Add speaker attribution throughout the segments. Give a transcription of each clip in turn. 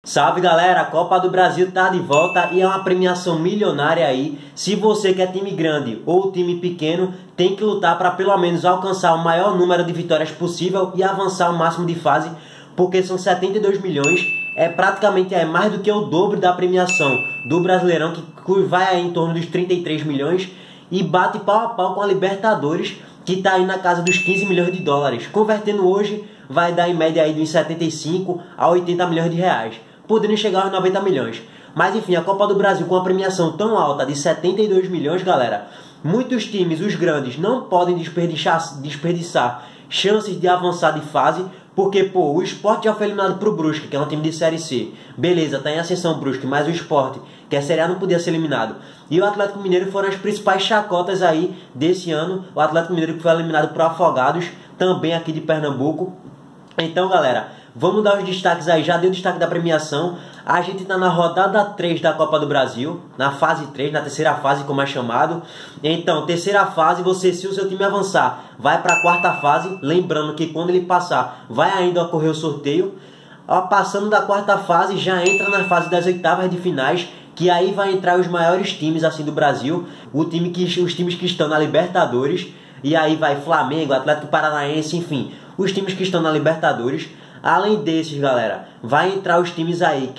Speaker 1: Salve galera, a Copa do Brasil tá de volta e é uma premiação milionária aí. Se você quer time grande ou time pequeno, tem que lutar para pelo menos alcançar o maior número de vitórias possível e avançar o máximo de fase, porque são 72 milhões, é praticamente mais do que o dobro da premiação do Brasileirão, que vai aí em torno dos 33 milhões e bate pau a pau com a Libertadores, que tá aí na casa dos 15 milhões de dólares. Convertendo hoje, vai dar em média aí de uns 75 a 80 milhões de reais, podendo chegar aos 90 milhões. Mas enfim, a Copa do Brasil com uma premiação tão alta de 72 milhões, galera, muitos times, os grandes, não podem desperdiçar chances de avançar de fase, porque, pô, o Sport já foi eliminado pro Brusque, que é um time de Série C. Beleza, tá em ascensão o Brusque, mas o Sport, que é Série A, não podia ser eliminado. E o Atlético Mineiro foram as principais chacotas aí desse ano. O Atlético Mineiro que foi eliminado pro Afogados, também aqui de Pernambuco. Então, galera, vamos dar os destaques aí. Já dei o destaque da premiação. A gente está na rodada 3 da Copa do Brasil, na fase 3, na terceira fase, como é chamado. Então, terceira fase, você, se o seu time avançar, vai para a quarta fase. Lembrando que quando ele passar, vai ainda ocorrer o sorteio. Passando da quarta fase, já entra na fase das oitavas de finais, que aí vai entrar os maiores times assim do Brasil, os times que estão na Libertadores. E aí vai Flamengo, Atlético Paranaense, enfim, os times que estão na Libertadores. Além desses, galera, vai entrar os times aí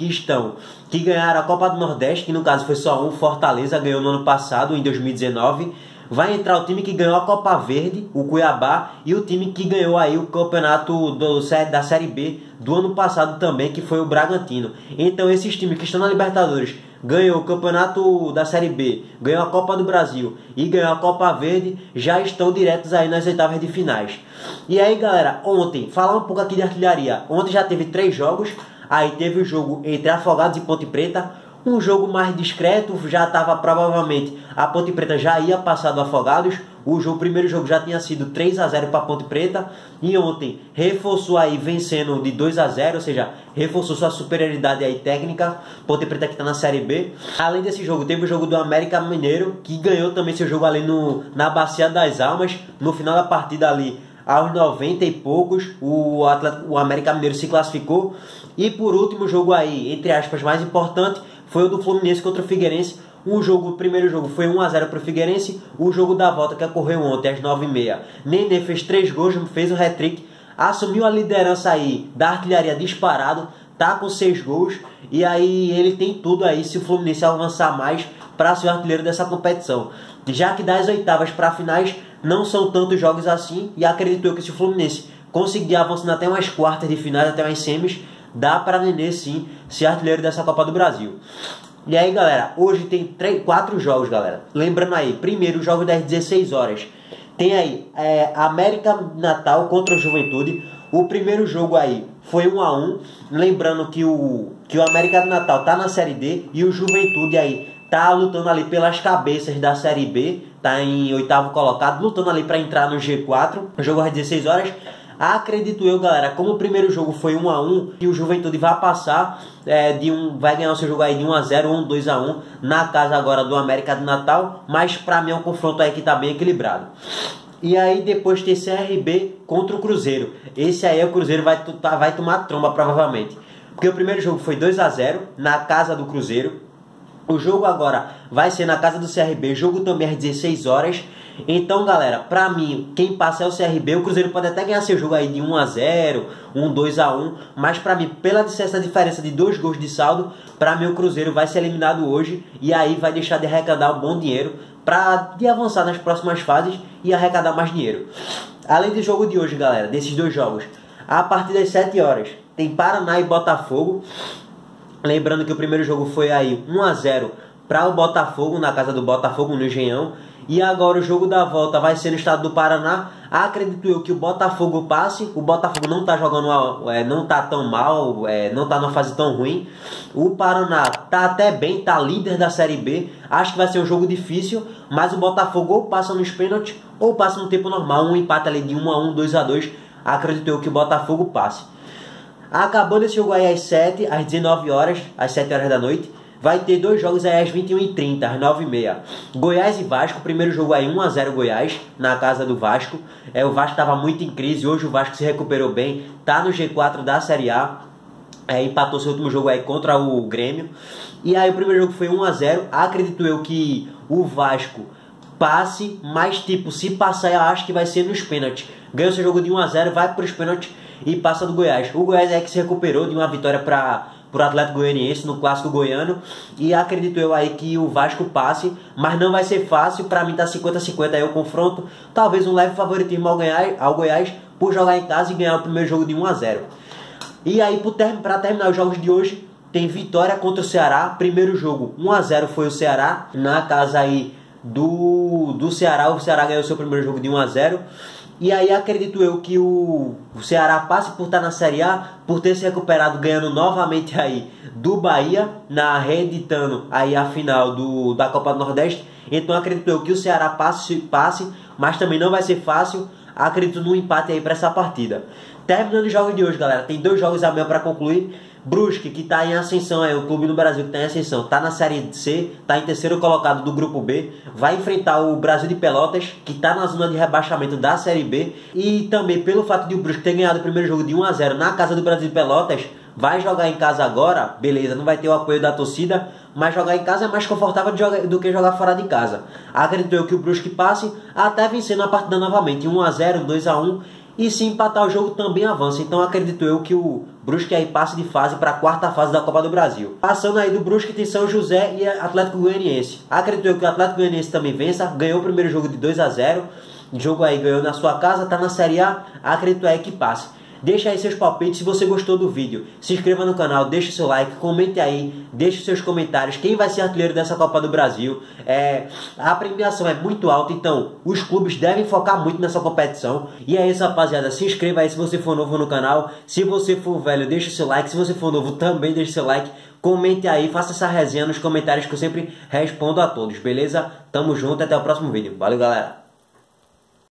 Speaker 1: que ganharam a Copa do Nordeste, que no caso foi só um, Fortaleza ganhou no ano passado, em 2019. Vai entrar o time que ganhou a Copa Verde, o Cuiabá, e o time que ganhou aí o campeonato da Série B do ano passado também, que foi o Bragantino. Então esses times que estão na Libertadores, ganhou o campeonato da Série B, ganhou a Copa do Brasil e ganhou a Copa Verde, já estão diretos aí nas oitavas de finais. E aí, galera, ontem, falar um pouco aqui de artilharia. Ontem já teve 3 jogos, aí teve o jogo entre Afogados e Ponte Preta, um jogo mais discreto, já estava provavelmente, a Ponte Preta já ia passar do Afogados. O primeiro jogo já tinha sido 3-0 para a Ponte Preta, e ontem reforçou aí vencendo de 2-0, ou seja, reforçou sua superioridade aí técnica. Ponte Preta que está na Série B. Além desse jogo, teve o jogo do América Mineiro, que ganhou também seu jogo ali na Bacia das Almas. No final da partida ali, aos 90 e poucos, o América Mineiro se classificou. E por último, o jogo aí, entre aspas, mais importante, foi o do Fluminense contra o Figueirense. O primeiro jogo foi 1-0 para o Figueirense. O jogo da volta, que ocorreu ontem às 9h30, Nenê fez 3 gols, fez o hat-trick, assumiu a liderança aí da artilharia disparado, tá com 6 gols. E aí ele tem tudo aí, se o Fluminense avançar mais, para ser o artilheiro dessa competição. Já que das oitavas para finais não são tantos jogos assim, e acredito eu que se o Fluminense conseguir avançar até umas quartas de finais, até umas semis, dá para Nenê sim ser artilheiro dessa Copa do Brasil. E aí, galera, hoje tem 4 jogos, galera. Lembrando aí, primeiro o jogo das 16 horas. Tem aí América Natal contra o Juventude. O primeiro jogo aí foi 1-1. Lembrando que o América do Natal tá na Série D e o Juventude aí tá lutando ali pelas cabeças da Série B. Tá em 8º colocado, lutando ali para entrar no G4. O jogo às 16 horas. Acredito eu, galera, como o primeiro jogo foi 1-1, e o Juventude vai passar, vai ganhar o seu jogo aí de 1-0 ou 2-1 na casa agora do América do Natal, mas pra mim é um confronto aí que tá bem equilibrado. E aí depois tem CRB contra o Cruzeiro. Esse aí o Cruzeiro vai tomar tromba provavelmente, porque o primeiro jogo foi 2-0 na casa do Cruzeiro. O jogo agora vai ser na casa do CRB, jogo também às 16 horas. Então, galera, pra mim, quem passa é o CRB. O Cruzeiro pode até ganhar seu jogo aí de 1-0, 2-1, mas pra mim, pela essa diferença de 2 gols de saldo, pra mim o Cruzeiro vai ser eliminado hoje, e aí vai deixar de arrecadar um bom dinheiro de avançar nas próximas fases e arrecadar mais dinheiro. Além do jogo de hoje, galera, desses 2 jogos, a partir das 7 horas, tem Paraná e Botafogo. Lembrando que o primeiro jogo foi aí 1-0 para o Botafogo, na casa do Botafogo, no Engenhão. E agora o jogo da volta vai ser no estado do Paraná. Acredito eu que o Botafogo passe. O Botafogo não tá jogando, não tá tão mal, não tá numa fase tão ruim. O Paraná tá até bem, tá líder da Série B. Acho que vai ser um jogo difícil, mas o Botafogo ou passa nos pênaltis ou passa no tempo normal. Um empate ali de 1-1, 2-2. Acredito eu que o Botafogo passe. Acabando esse jogo aí às 19 horas, às 7 horas da noite, vai ter 2 jogos aí às 21h30, às 9h30. Goiás e Vasco, primeiro jogo aí 1-0 Goiás, na casa do Vasco. O Vasco estava muito em crise, hoje o Vasco se recuperou bem, tá no G4 da Série A. empatou seu último jogo aí contra o Grêmio. E aí o primeiro jogo foi 1 a 0. Acredito eu que o Vasco passe, mas tipo, se passar eu acho que vai ser nos pênaltis. Ganhou seu jogo de 1 a 0, vai para os pênaltis e passa do Goiás. O Goiás é que se recuperou de uma vitória para o Atlético Goianiense no Clássico Goiano. E acredito eu aí que o Vasco passe, mas não vai ser fácil. Para mim tá 50-50 aí o confronto. Talvez um leve favoritismo ao Goiás por jogar em casa e ganhar o primeiro jogo de 1 a 0. E aí para terminar os jogos de hoje, tem vitória contra o Ceará. Primeiro jogo 1 a 0 foi o Ceará na casa aí do Ceará. O Ceará ganhou seu primeiro jogo de 1 a 0. E aí acredito eu que o Ceará passe por estar na Série A, por ter se recuperado, ganhando novamente aí do Bahia, reeditando aí a final da Copa do Nordeste. Então acredito eu que o Ceará passe, mas também não vai ser fácil. Acredito no empate aí para essa partida. Terminando os jogos de hoje, galera, tem 2 jogos a meio para concluir. Brusque, que está em ascensão, o clube no Brasil que está em ascensão, está na Série C, está em terceiro colocado do Grupo B, vai enfrentar o Brasil de Pelotas, que está na zona de rebaixamento da Série B, e também pelo fato de o Brusque ter ganhado o primeiro jogo de 1 a 0 na casa do Brasil de Pelotas, vai jogar em casa agora, beleza, não vai ter o apoio da torcida, mas jogar em casa é mais confortável do que jogar fora de casa. Acredito eu que o Brusque passe até vencendo a partida novamente, 1 a 0, 2 a 1, e se empatar o jogo também avança. Então acredito eu que o Brusque aí passe de fase para a quarta fase da Copa do Brasil. Passando aí do Brusque tem São José e Atlético Goianiense. Acredito eu que o Atlético Goianiense também vença. Ganhou o primeiro jogo de 2 a 0. O jogo aí ganhou na sua casa, está na Série A. Acredito aí que passe. Deixa aí seus palpites, se você gostou do vídeo, se inscreva no canal, deixe seu like, comente aí, deixe seus comentários, quem vai ser artilheiro dessa Copa do Brasil. A premiação é muito alta, então os clubes devem focar muito nessa competição. E é isso, rapaziada, se inscreva aí se você for novo no canal, se você for velho, deixe seu like, se você for novo também deixe seu like, comente aí, faça essa resenha nos comentários que eu sempre respondo a todos, beleza? Tamo junto, até o próximo vídeo, valeu galera!